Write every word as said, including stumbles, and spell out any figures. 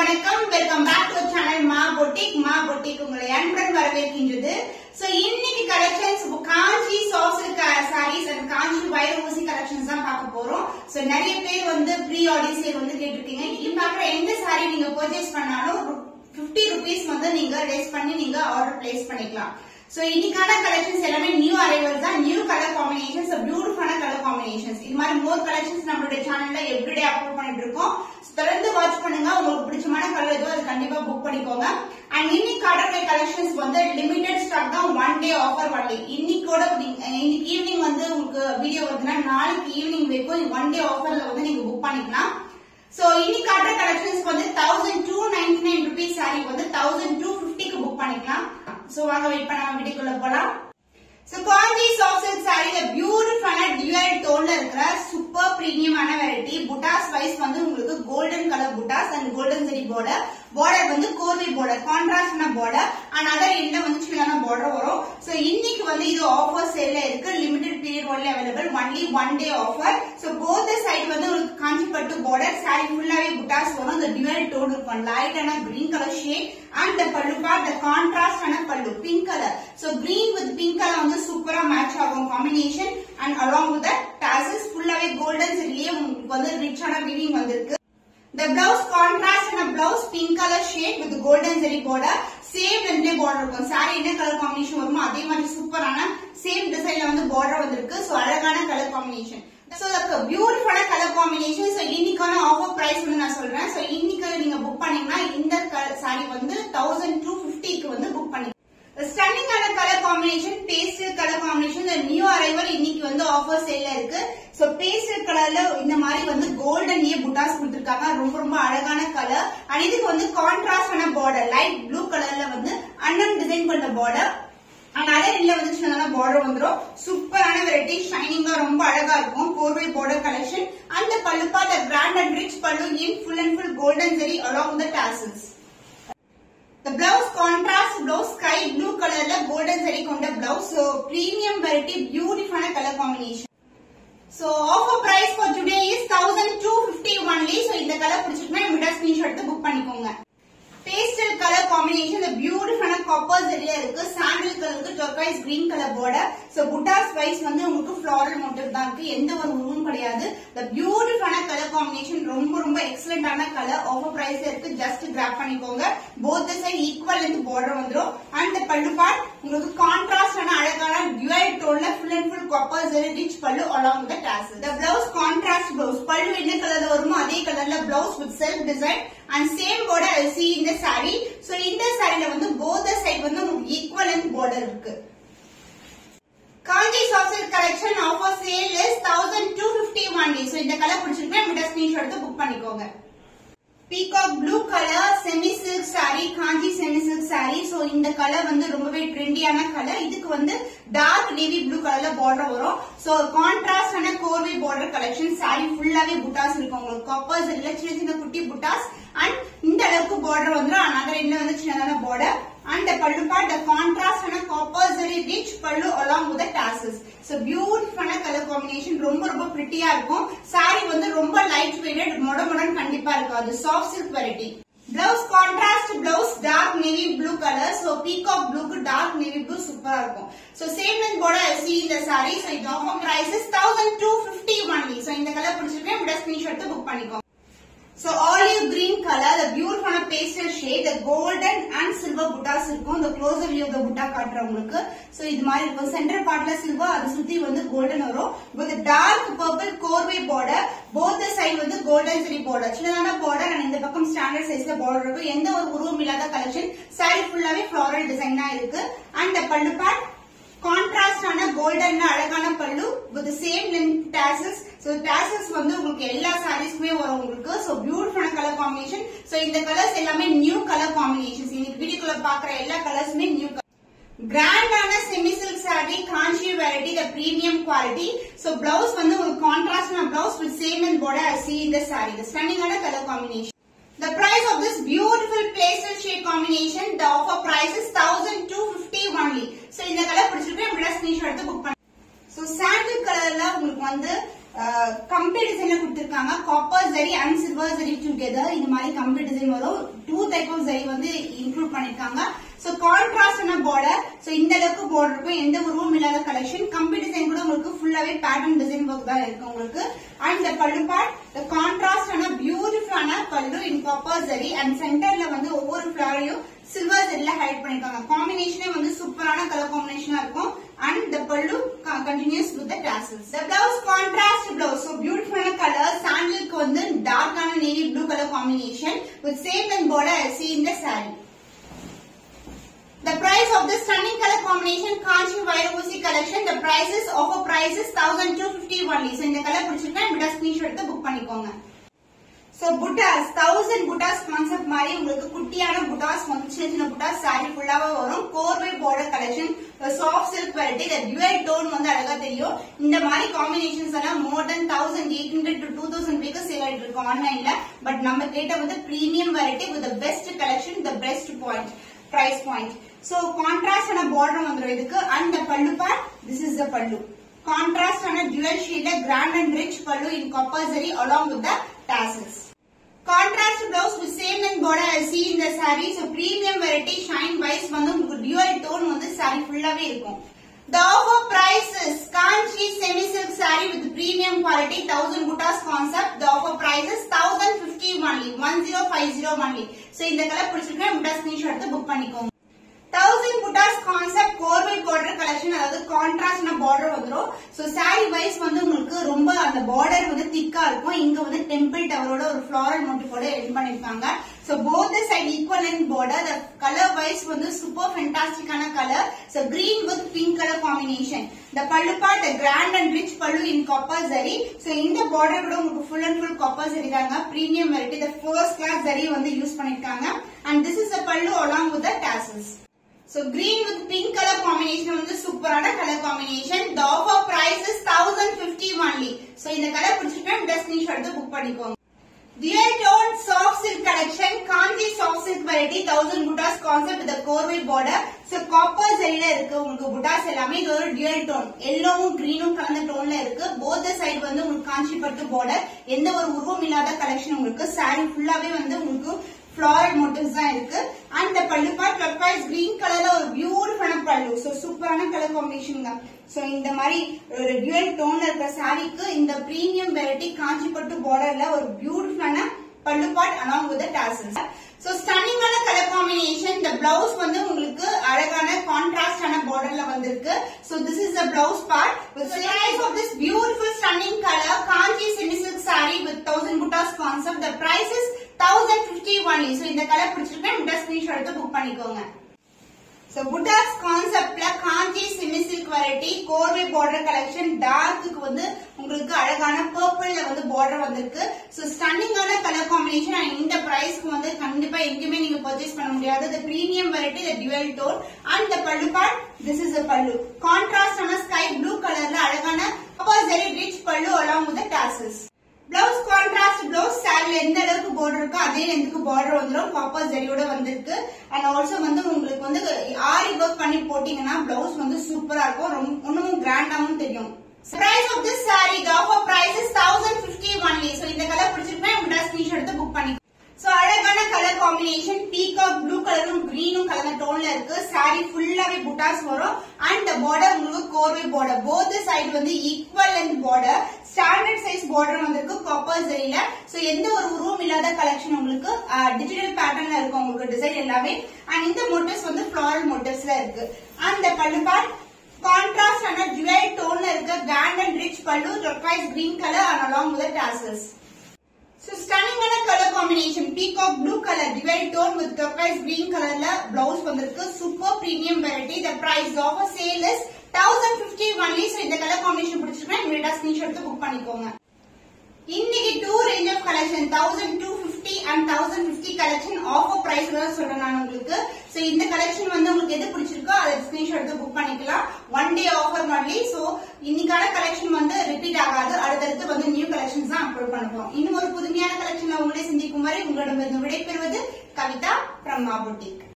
வணக்கம் welcome back to channel Maa boutique Maa boutique உங்களை அன்புடன் வரவேற்கின்றது. சோ இன்னைக்கு collections Kanchi soft silk saris and Kanchi வைர ஊசி கலெக்ஷன்ஸ் தான் பார்க்க போறோம். சோ நிறைய பேர் வந்து ப்ரீ ஆர்டர் சேல் வந்து கேட்டிருக்கீங்க. இது பாக்குற எந்த சாரி நீங்க பர்ச்சேஸ் பண்ணாலும் fifty rupees வந்து நீங்க ரேஸ் பண்ணி நீங்க ஆர்டர் பிளேஸ் பண்ணிக்கலாம். சோ இன்னைக்கான கலெக்ஷன்ஸ் எல்லாமே நியூ அரைவல்ஸ் தான், நியூ கலர் காம்பினேஷன்ஸ், பியூட்டிஃபுல்லான கலர் காம்பினேஷன்ஸ். இது மாதிரி மோர் கலெக்ஷன்ஸ் நம்மளுடைய சேனல்ல எவ்ரிடே அப்லோட் பண்ணிட்டு இருக்கோம். தொடர்ந்து வாட்ச் பண்ணுங்க. உங்களுக்கு பிடிச்சமான கலர் எதுவும் அது கண்டிப்பா புக் பண்ணிக்கோங்க. அண்ட் இன்னைக்கு காட்டக்கூடிய கலெக்ஷன்ஸ் வந்து லிமிடெட் ஸ்டாக் தான், ஒன் டே ஆஃபர் ஒன்லி. இன்னைக்கோட இன்னைக்கு ஈவினிங் வந்து உங்களுக்கு வீடியோ வருதுன்னா நாளைக்கு ஈவினிங் வரைக்கும் ஒன் டே ஆஃபர்ல வந்து நீங்க புக் பண்ணிக்கலாம். சோ இன்னைக்கு காட்டுற கலெக்ஷன்ஸ் வந்து thousand two ninety nine rupees sari வந்து தௌசண்ட் டூ பிப்டிக்கு புக் பண்ணிக்கலாம். சோ வாங்க வெயிட் பண்ணாம வீடியோக்குள்ள போலாம். சோ காஞ்சி சாஃப்ட் சில்க் சாரில பியூட்டிஃபுல்லான டியூயல் டோன்ல இருக்கிற சூப்பர் பிரீமியமான வெரைட்டி. புட்டாஸ் வைஸ் வந்து உங்களுக்கு golden colour buttas and golden zari border. Border வந்து கோர்வை பார்டர், கான்ட்ராஸ்டான பார்டர் அண்ட் அதர் எண்ட்ல வந்து சின்னதான பார்டர் வரும். சோ இன்னைக்கு வந்து இது ஆஃபர் சேல்ல இருக்கு. Limited period only available, only one day offer. So both side வந்து உங்களுக்கு காஞ்சி பட்டு பார்டர், சாரி ஃபுல்லாவே புட்டாஸ் வரும். இந்த டியூயல் டோன் இருக்கும், லைட்டான green colour shade and the pallu part the contrast ஆன pallu pink color. So green with pink color வந்து சூப்பரா மேட்ச் ஆகும் combination and along with that tassels ஃபுல்லாவே கோல்டன் ஜரியிலே உங்களுக்கு வந்து ரிச்சான வீவிங் வந்திருக்கு. The blouse contrast and a blouse pink color shade with golden zari border. Same ரெண்டே பார்டர் இருக்கும். சாரி என்ன கலர் காம்பினேஷன் வருமோ அதே மாதிரி சூப்பரான சேம் டிசைன்ல வந்து பார்டர் வந்திருக்கு. சோ அழகான கலர் காம்பினேஷன். சோ பியூட்டிஃபுல்லான கலர் காம்பினேஷன். சோ இன்னைக்கான ஆஃபர் பிரைஸ் வந்து நான் சொல்றேன். சோ இன்னைக்கு நீங்க புக் பண்ணீங்கன்னா இந்த சாரி வந்து தௌசண்ட் டூ பிப்டிக்கு வந்து புக் பண்ணி ஸ்டன்னிங்கான colour combination, pastel colour combination. New arrival இன்னைக்கு வந்து ஆஃபர் சேல்ல இருக்கு. சோ பேஸ்டல் கலர்ல இந்த மாதிரி வந்து கோல்டன் ஏ புட்டாஸ் கொடுத்திருக்காங்க. ரொம்ப ரொம்ப அழகான கலர். அண்ட் இதுக்கு வந்து கான்ட்ராஸ்டான பார்டர், லைட் ப்ளூ கலர்ல வந்து அண்ணன் டிசைன் பண்ண பார்டர் அண்ட் அதே இல்ல வந்து சின்னதான பார்டர் வந்துரும். சூப்பரான வெரைட்டி, ஷைனிங்கா ரொம்ப அழகா இருக்கும். கோர்வை பார்டர் கலெக்ஷன். அந்த பல்லு part grand and rich pallu in full and full golden zari along the tassels. The blouse contrast blouse sky blue colorல golden zari கொண்ட blouse. So premium variety, beautiful color combination. So offer price for today is thousand two fifty only. So இந்த கலர் பிடிச்சிருந்தா immediate screenshot எடுத்து book பண்ணிக்கோங்க. Pastel colour combination, பியூட்டிஃபுல்லான copper ஜரியா இருக்கு. சாண்டல் கலருக்கு turquoise green colour border. So buttas wise வந்து உங்களுக்கு ஃப்ளாரல் மோட்டிவ் தான் இருக்கு, எந்த ஒரு உருவும் கிடையாது. the பியூட்டிஃபுல்லான கலர் காம்பினேஷன், ரொம்ப ரொம்ப எக்ஸலென்ட்டான கலர். ஆஃபர் பிரைஸ்ல இருக்கு, ஜஸ்ட் கிராப் பண்ணிக்கோங்க. Both the side equal length border வந்துரும். அண்ட் the பல்லு பார்ட் உங்களுக்கு கான்ட்ராஸ்டான அழகான டியூயல் டோன்ல full and full copper zari rich pallu along with the tassel. the blouse contrast blouse, பல்லு என்ன கலர்ல வருமோ அதே கலர்ல blouse with self design and same border I see in the saree. So இந்த சாரில வந்து both the side வந்து உங்களுக்கு equal length border இருக்கு. Kanchi soft silk collection offer sale is thousand two fifty only. So இந்த கலர் பிடிச்சிருந்தா இந்த ஸ்கிரீன்ஷாட் எடுத்து புக் பண்ணிக்கோங்க. Peacock blue colour semi silk sari, Kanchi semi silk sari. So இந்த கலர் வந்து ரொம்பவே ட்ரெண்டியான கலர். இதுக்கு வந்து டார்க் நேவி ப்ளூ கலர்ல பார்டர் வரும். சோ கான்ட்ராஸ்டான கோர்வை பார்டர் கலெக்ஷன். சாரி ஃபுல்லாவே புட்டாஸ் இருக்கும் உங்களுக்கு. காப்பர் ஜரியில சின்ன சின்ன குட்டி புட்டாஸ் அண்ட் இந்த அளவுக்கு பார்டர் வந்துரும். another end வந்து சின்னதான பார்டர் and the pallu part the contrast and a copper zari rich pallu along with the tassels. So beautiful color combination, ரொம்ப ரொம்ப பிரிட்டியா இருக்கும். சாரி வந்து ரொம்ப லைட் வெயிட்டட், மொட மொடன்னு கண்டிப்பா இருக்காது. Soft silk variety. Blouse contrast blouse dark navy blue color. So peacock blue க்கு dark navy blue சூப்பரா இருக்கும். So same length border I see in the saree. So the offer price is thousand two fifty only. So இந்த colour பிடிச்சிருக்கேன், இந்த screenshot எடுத்து book பண்ணிக்கோங்க. So olive green color, the beautiful pastel shade, the golden and silver buttas இருக்கும். The closer view of the butta காட்டுறேன் உங்களுக்கு. So இது மாதிரி இருக்கும். சென்டர் பார்ட்ல சில்வர், அது சுத்தி வந்து கோல்டன் வரும். with dark purple கோர்வை border. both the side வந்து கோல்டன் ஜரி border, சின்னதான border and இந்த பக்கம் ஸ்டாண்டர்ட் சைஸ்ல border இருக்கும். எந்த ஒரு உருவம் இல்லாத கலெக்ஷன். சாரி ஃபுல்லாவே floral design தான் இருக்கு. and the pallu part contrast ஆன கோல்டன் அழகான pallu with the same length tassels. So tassels வந்து உங்களுக்கு எல்லா சாரீஸ்க்குமே வரும் உங்களுக்கு. So beautiful colour combination. So இந்த கலர்ஸ் எல்லாமே நியூ கலர் காம்பினேஷன்ஸ். இன்னைக்கு வீடியோக்குள்ள பாக்குற எல்லா கலர்ஸுமே நியூ. கிராண்டான semi silk sari, Kanchi variety, the premium quality. So blouse வந்து உங்களுக்கு கான்ட்ராஸ்டான blouse with same length border I see in the saree. The stunningaன colour combination. The price of this beautiful pastel shade combination, the offer price is thousand two fifty only. So இந்த colour பிடிச்சிருக்கு, இந்த screenshot எடுத்து book பண்ணுங்க. So sandal கலர்ல உங்களுக்கு வந்து கம்பி டிசைன்ல கொடுத்திருக்காங்க. Copper zari and silver zari together இந்த மாதிரி கம்பி டிசைன் வரும். டூ டைப் ஆஃப் ஜரி வந்து இன்க்ளூட் பண்ணிருக்காங்க. So கான்ட்ராஸ்டான border. சோ இந்த அளவுக்கு பார்டர் இருக்கும். எந்த உருவம் இல்லாத கலெக்ஷன். கம்பி டிசைன் கூட உங்களுக்கு ஃபுல்லாவே பேட்டர்ன் டிசைன் ஒர்க் தான் இருக்கு உங்களுக்கு. அண்ட் இந்த பல்லு பார்ட் the கான்ட்ராஸ்டான பியூட்டிஃபுல்லான பல்லு இன் காப்பர் ஜரி அண்ட் சென்டர்ல வந்து ஒவ்வொரு ஃபிளவரையும் சில்வர் ஜரில ஹைலைட் பண்ணிருக்காங்க. காம்பினேஷனே வந்து சூப்பரான கலர் காம்பினேஷனா இருக்கும். And the pallu continues with the tassels. The blouse contrast blouse. So beautiful color. Sandalக்கு வந்து டார்க்கான navy blue color combination with same length border as seen in the saree. The price of this stunning color combination Kanchi Vairavasi collection. The prices offer prices one thousand two hundred fifty only. So இந்த colour பிடிச்சிருக்கா இந்த screenshot எடுத்து book பண்ணிக்கோங்க. So புட்டாஸ் thousand புட்டாஸ் concept மாதிரி உங்களுக்கு குட்டியான புட்டாஸ் வந்து சின்ன சின்ன புட்டாஸ் சாரி ஃபுல்லாவே வரும். கோர்வை border collection soft silk variety. Dual tone வந்து அழகா தெரியும். இந்த மாதிரி காம்பினேஷன்ஸ் எல்லாம் more than thousand eight hundred to two thousand வீக்கு சேல் ஆயிட்டு இருக்கு ஆன்லைன்ல. பட் நம்ம கேட்ட வந்து premium variety with best collection the best point price point. So contrast ஆன border வந்துரும் இதுக்கு. and the pallu part, this is the pallu. Contrast ஆன dual shade grand and rich pallu in copper zari along with the tassels. Contrast blouse with same length border as see in the saree. So premium variety shine wise வந்து உங்களுக்கு dual tone வந்து saree ஃபுல்லாவே இருக்கும். The offer price is Kanchi semi silk saree with premium quality one thousand buttas concept. The offer price is one thousand fifty only, one thousand fifty only. So இந்த colour பிடிச்சிருக்கா butta screenshot எடுத்து book பண்ணிக்கோங்க. thousand buttas concept கோர்வை border collection. அதாவது contrast border வந்துரும். So sari wise வந்து உங்களுக்கு ரொம்ப அந்த பார்டர் வந்து திக்கா இருக்கும். இங்க வந்து டெம்பிள் டவரோட ஒரு ஃப்ளாரல் மோட்டிவோட எண்ட் பண்ணிருக்காங்க. So both side equal length border. The colour wise வந்து சூப்பர் ஃபேண்டாஸ்டிக்கான colour. So green with pink colour combination. The pallu part grand and rich pallu in copper zari. So இந்த பார்டர் கூட உங்களுக்கு full and full copper zari தாங்க. Premium variety. The first class zari வந்து use பண்ணிருக்காங்க. And this is the pallu along with the tassels. So green with pink color combination வந்து சூப்பரான color combination. The offer price is one thousand fifty only. So இந்த colour பிடிச்சிட்டா இந்த screenshot எடுத்து book பண்ணிக்கோங்க. Dual tone soft silk collection Kanchi soft silk variety one thousand buttas concept with the கோர்வை border. So copper ஜரில இருக்கு உங்களுக்கு புட்டாஸ் எல்லாமே. இது ஒரு dual tone yellowவும் greenவும் கலந்த டோன்ல இருக்கு. both the side வந்து உங்களுக்கு காஞ்சி பட்டு border. எந்த ஒரு உருவம் இல்லாத கலெக்ஷன் உங்களுக்கு. saree ஃபுல்லாவே வந்து உங்களுக்கு floral motifs தான் இருக்கு. and the pallu part turquoise green colorல ஒரு பியூட்டிஃபுல்லான pallu. so சூப்பரான கலர் காம்பினேஷன் தான். சோ இந்த மாதிரி ஒரு dual டோன்ல இருக்க சாரிக்கு இந்த பிரீமியம் வெரைட்டி காஞ்சி பட்டு பார்டர்ல ஒரு பியூட்டிஃபுல்லான pallu part along with the tassels. so stunning ஆன கலர் காம்பினேஷன். the blouse வந்து உங்களுக்கு அழகான கான்ட்ராஸ்ட் ஆன பார்டர்ல வந்திருக்கு. so this is the blouse part with the price of this beautiful stunning color Kanchi semi silk saree with one thousand buttas concept. the price is one thousand fifty only. so இந்த colour பிடிச்சிருக்கா இந்த screenshot எடுத்து book பண்ணிக்கோங்க. So புட்டாஸ் கான்செப்ட்ல Kanchi semi silk variety கோர்வை border collection. டார்க்குக்கு வந்து உங்களுக்கு அழகான பர்பிள்ல வந்து பார்டர் வந்திருக்கு. சோ ஸ்டன்னிங்கான கலர் காம்பினேஷன். அண்ட் இந்த பிரைஸ்க்கு வந்து கண்டிப்பா எங்கேயுமே நீங்க பர்ச்சேஸ் பண்ண முடியாது. the premium variety the dual tone and the pallu part, this is the pallu. Contrast ஆன ஸ்கை ப்ளூ கலர்ல அழகான copper zari rich pallu along with the tassels. Blouse contrast blouse சாரில எந்த அளவுக்கு பார்டர் இருக்கோ அதே லென்த்துக்கு பார்டர் வந்துடும். காப்பர் ஜரியோட வந்திருக்கு. அண்ட் ஆல்சோ வந்து உங்களுக்கு வந்து ஆரி ஒர்க் பண்ணி போட்டீங்கன்னா பிளவுஸ் வந்து சூப்பரா இருக்கும். ரொம்ப இன்னும் கிராண்டாவும் தெரியும். Price of this sari the offer price is one thousand fifty only. so இந்த கலர் பிடிச்சிருக்கா உங்க ஸ்கிரீன்ஷாட் எடுத்து புக் பண்ணி. சோ அழகான கலர் காம்பினேஷன். பீகாக் ப்ளூ கலரும் கிரீனும் கலந்த டோன்ல இருக்கு. சாரி ஃபுல்லாவே புட்டாஸ் வரும். அண்ட் the border உங்களுக்கு கோர்வை border. both side வந்து equal length border. Standard size border வந்திருக்கு காப்பர் ஜரில. சோ எந்த ஒரு உருவம் இல்லாத கலெக்ஷன் உங்களுக்கு டிஜிட்டல் பேட்டர்ன்ல இருக்கு உங்களுக்கு டிசைன் எல்லாமே. அண்ட் இந்த மோட்டிவ்ஸ் வந்து ஃப்ளாரல் மோட்டிவ்ஸ்ல இருக்கு. And the pallu part contrast ஆன dual டோன்ல இருக்க grand and rich pallu turquoise green color and along with the tassels. So stunning ஆன colour combination. Peacock blue colour dual tone with turquoise green கலர்ல blouse வந்திருக்கு. Super premium variety. the price of a sale is one thousand fifty only. so இந்த colour combination பிடிச்சிருக்கா இமிடியேட்டா screenshot எடுத்து book பண்ணிக்கோங்க. இன்னைக்கு two range of collection one thousand two hundred fifty and one thousand fifty collection offer பிரைஸ்ல தான் சொல்றேன் நான் உங்களுக்கு. சோ இந்த கலெக்ஷன் வந்து உங்களுக்கு எது பிடிச்சிருக்கோ அதை ஸ்கிரீன்ஷாட் எடுத்து புக் பண்ணிக்கலாம். ஒன் டே ஆஃபர் மாதிரி. சோ இன்னைக்கான கலெக்ஷன் வந்து ரிப்பீட் ஆகாது. அடுத்தடுத்து வந்து நியூ கலெக்ஷன்ஸ் தான் அப்லோட் பண்ணுவோம். இன்னும் ஒரு புதுமையான கலெக்ஷன்ல உங்களே சந்திக்கும் வரை உங்களிடம் விடைபெறுவது கவிதா from Ma Boutique.